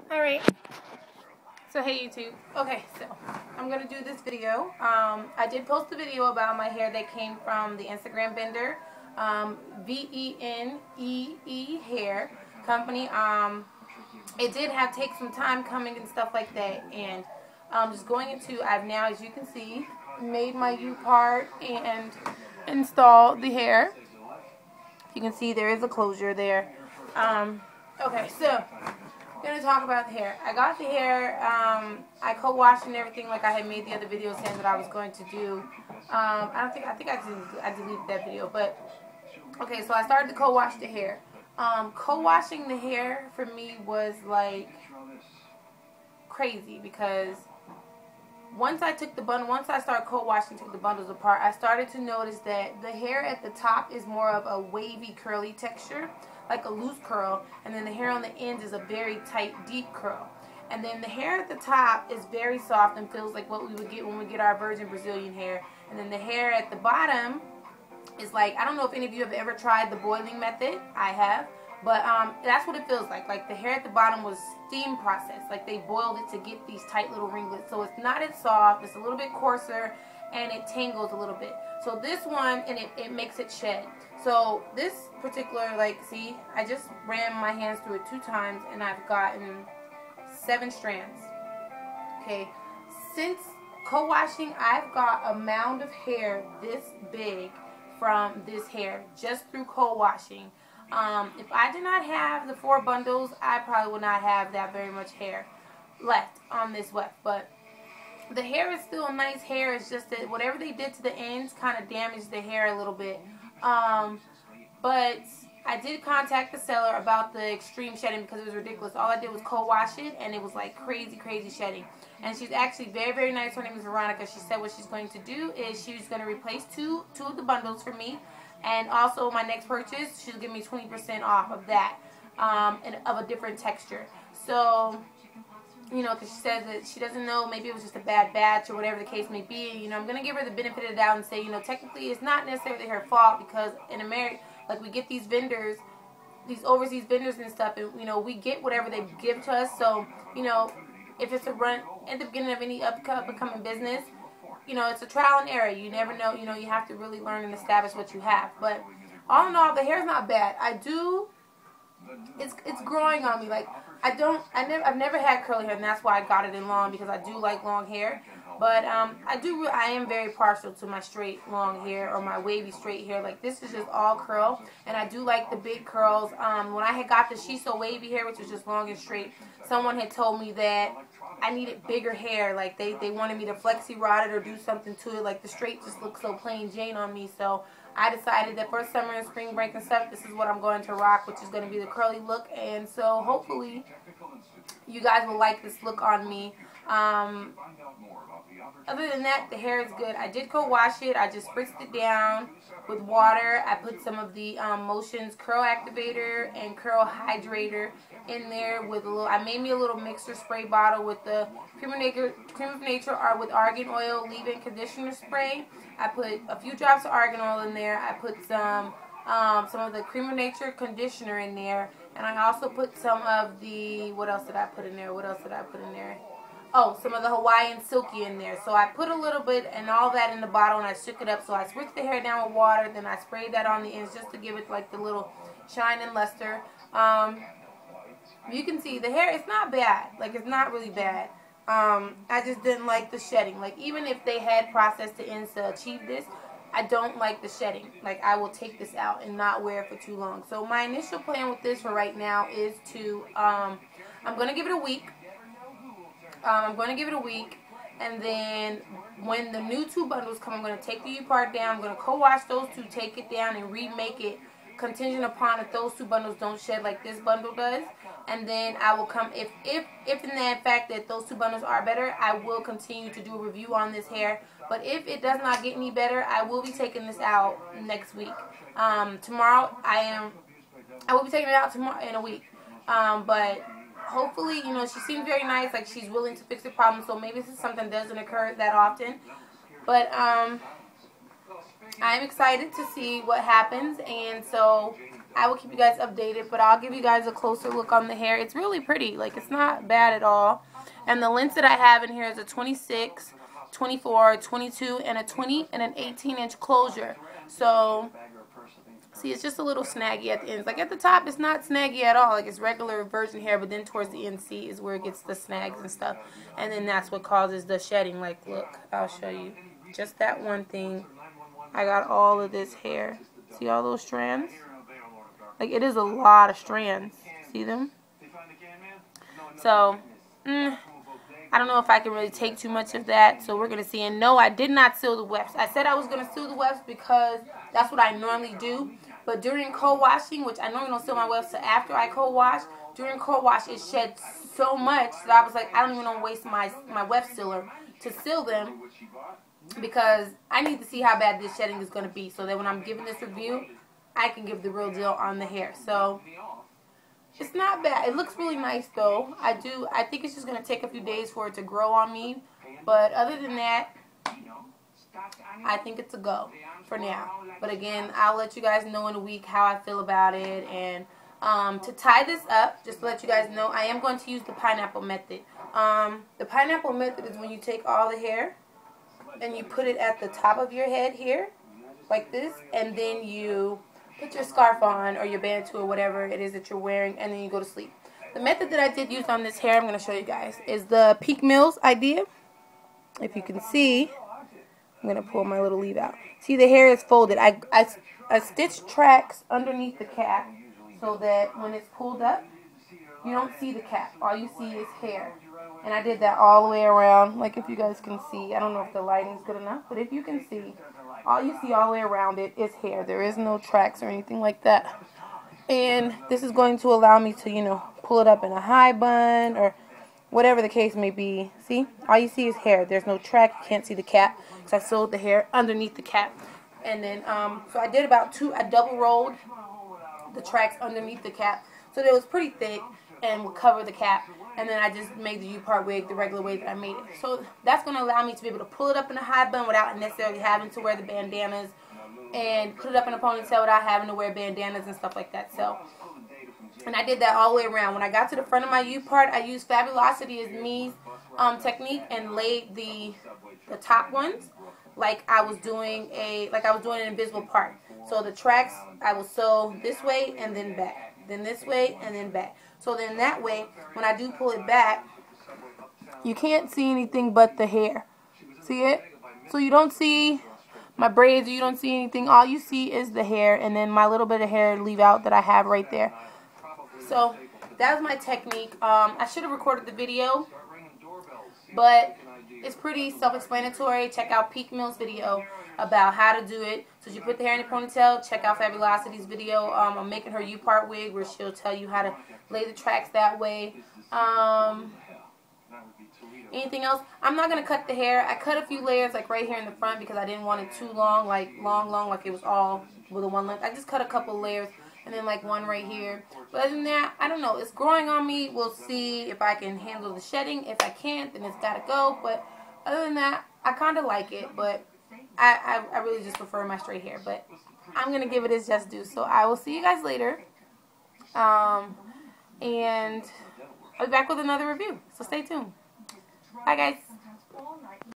Alright, so hey YouTube. Okay, so I'm going to do this video. I did post a video about my hair that came from the Instagram vendor, VENEE Hair Company. It did take some time coming and stuff like that, and just going into, I've now, as you can see, made my U-part and installed the hair. You can see there is a closure there. Okay, so I'm going to talk about the hair. I got the hair, I co-washed and everything like I had made the other video saying that I was going to do. I think I deleted that video, but okay, so I started to co-wash the hair. Co-washing the hair for me was like crazy because once I started co-washing, took the bundles apart, I started to notice that the hair at the top is more of a wavy, curly texture, like a loose curl, and then the hair on the ends is a very tight, deep curl. And then the hair at the top is very soft and feels like what we would get when we get our virgin Brazilian hair. And then the hair at the bottom is like, I don't know if any of you have ever tried the boiling method. I have. But that's what it feels like. Like the hair at the bottom was steam processed. Like they boiled it to get these tight little ringlets. So it's not as soft. It's a little bit coarser and it tangles a little bit. So this one, and it makes it shed. So this particular, like, see, I just ran my hands through it 2 times and I've gotten 7 strands. Okay. Since co-washing, I've got a mound of hair this big from this hair just through co-washing. If I did not have the 4 bundles, I probably would not have that very much hair left on this weft. But the hair is still nice hair. It's just that whatever they did to the ends kind of damaged the hair a little bit. But I did contact the seller about the extreme shedding because it was ridiculous. All I did was co-wash it, and it was like crazy, crazy shedding. And she's actually very, very nice. Her name is Veronica. She said what she's going to do is she's going to replace two of the bundles for me. And also my next purchase, she'll give me 20% off of that, and of a different texture. So, you know, because she says that she doesn't know, maybe it was just a bad batch or whatever the case may be. You know, I'm going to give her the benefit of the doubt and say, you know, technically it's not necessarily her fault because in America, like we get these vendors, these overseas vendors and stuff, and, you know, we get whatever they give to us. So, you know, if it's a run at the beginning of any up-and-coming business, you know, it's a trial and error. You never know. You know, you have to really learn and establish what you have. But all in all, the hair's not bad. It's growing on me. Like I've never had curly hair, and that's why I got it in long because I do like long hair. But I am very partial to my straight long hair or my wavy straight hair. Like this is just all curl, and I do like the big curls. When I had got the She's So Wavy hair, which was just long and straight, someone had told me that I needed bigger hair. Like they wanted me to flexi rod it or do something to it. Like the straight just looks so plain Jane on me. So I decided that for summer and spring break and stuff, this is what I'm going to rock, which is going to be the curly look. And so hopefully you guys will like this look on me. Other than that, the hair is good. I did co-wash it. I just spritzed it down with water. I put some of the Motions Curl Activator and Curl Hydrator in there with a little. I made me a little mixer spray bottle with the Cream of Nature or with argan oil leave-in conditioner spray. I put a few drops of argan oil in there. I put some of the Cream of Nature conditioner in there, and I also put some of the, what else did I put in there? Oh, some of the Hawaiian Silky in there. So I put a little bit and all that in the bottle, and I shook it up. So I spritzed the hair down with water, then I sprayed that on the ends just to give it like the little shine and luster. You can see the hair, it's not bad. Like, it's not really bad. I just didn't like the shedding. Like, even if they had processed the ends to achieve this, I don't like the shedding. Like, I will take this out and not wear it for too long. So my initial plan with this for right now is to, I'm going to give it a week. And then when the new 2 bundles come, I'm going to take the U-part down. I'm going to co-wash those 2, take it down, and remake it contingent upon if those 2 bundles don't shed like this bundle does. And then I will come, if in that fact that those 2 bundles are better, I will continue to do a review on this hair. But if it does not get any better, I will be taking this out next week. Tomorrow, I will be taking it out tomorrow in a week. But hopefully, you know, she seems very nice, like she's willing to fix the problem, so maybe this is something that doesn't occur that often. But I'm excited to see what happens, and so I will keep you guys updated, but I'll give you guys a closer look on the hair. It's really pretty. Like, it's not bad at all. And the lengths that I have in here is a 26, 24, 22, and a 20, and an 18-inch closure. So, see, it's just a little snaggy at the ends. Like, at the top, it's not snaggy at all. Like, it's regular virgin hair, but then towards the end, see, is where it gets the snags and stuff. And then that's what causes the shedding. Like, look, I'll show you. Just that one thing. I got all of this hair. See all those strands? Like, it is a lot of strands. See them? So, I don't know if I can really take too much of that. So, we're going to see. And no, I did not seal the wefts. I said I was going to seal the wefts because that's what I normally do. But during co-washing, which I normally don't seal my wefts after I co-wash, during co-wash, it sheds so much that I was like, I don't even want to waste my weft sealer to seal them because I need to see how bad this shedding is going to be so that when I'm giving this review, I can give the real deal on the hair. So, it's not bad. It looks really nice, though. I think it's just going to take a few days for it to grow on me. But other than that, I think it's a go for now. But again, I'll let you guys know in a week how I feel about it. And to tie this up, just to let you guys know, I am going to use the pineapple method. The pineapple method is when you take all the hair and you put it at the top of your head here, like this, and then you put your scarf on or your bantu or whatever it is that you're wearing, and then you go to sleep. The method that I did use on this hair, I'm going to show you guys, is the Peak Mills idea. If you can see, I'm going to pull my little leave out. See, the hair is folded. I stitched tracks underneath the cap so that when it's pulled up, you don't see the cap. All you see is hair. And I did that all the way around, like if you guys can see. I don't know if the lighting is good enough, but if you can see, all you see all the way around it is hair. There is no tracks or anything like that. And this is going to allow me to, you know, pull it up in a high bun or whatever the case may be. See? All you see is hair. There's no track. You can't see the cap. So I sewed the hair underneath the cap. And then, so I did about I double rolled the tracks underneath the cap so that it was pretty thick and would cover the cap. And then I just made the U-part wig the regular way that I made it. So that's going to allow me to be able to pull it up in a high bun without necessarily having to wear the bandanas, and put it up in a ponytail without having to wear bandanas and stuff like that. So, and I did that all the way around. When I got to the front of my U-part, I used Fabulosity as me's technique and laid the top ones like I was doing an invisible part. So the tracks I will sew this way and then back, then this way and then back. So then that way, when I do pull it back, you can't see anything but the hair. See it? So you don't see my braids, or you don't see anything. All you see is the hair, and then my little bit of hair leave out that I have right there. So that was my technique. I should have recorded the video, but it's pretty self-explanatory. Check out Peak Mills' video about how to do it. So you put the hair in a ponytail. Check out Fabulosity's video on making her U-part wig, where she'll tell you how to lay the tracks that way. Anything else? I'm not going to cut the hair. I cut a few layers like right here in the front because I didn't want it too long, like long, like it was all with a one length. I just cut a couple layers and then like one right here. But other than that, I don't know. It's growing on me. We'll see if I can handle the shedding. If I can't, then it's got to go. But other than that, I kind of like it. But I really just prefer my straight hair. But I'm going to give it its just due. So I will see you guys later. And I'll be back with another review. So stay tuned. Bye, guys.